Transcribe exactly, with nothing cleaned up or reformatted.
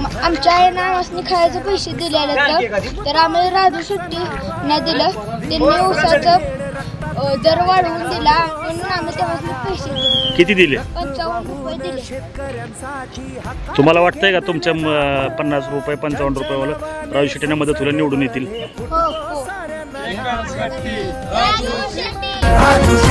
आमच्या आईनं आम्हाला खायचे पैसे दिलेले तर तर आम्ही राजू शेट्टी नाही दिलं, त्यांनी ऊसाचं दर वाढवून दिला म्हणून आम्ही तेव्हा पैसे दिले. किती दिले? पंचावन्न रुपये दिले. तुम्हाला वाटतंय का तुमच्या पन्नास रुपये पंचावन्न रुपयावाला राजू शेट्टीने मदत होईल, निवडून येतील? हो हो.